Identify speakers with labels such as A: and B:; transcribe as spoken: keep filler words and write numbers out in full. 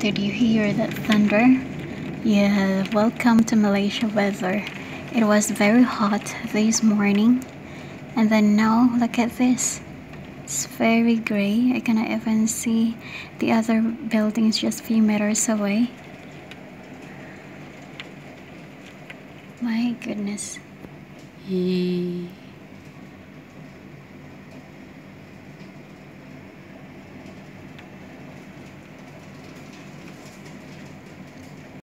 A: Did you hear that thunder? Yeah, welcome to Malaysia weather. It was very hot this morning, and then now look at this. It's very gray. I cannot even see the other buildings just a few meters away. My goodness.
B: He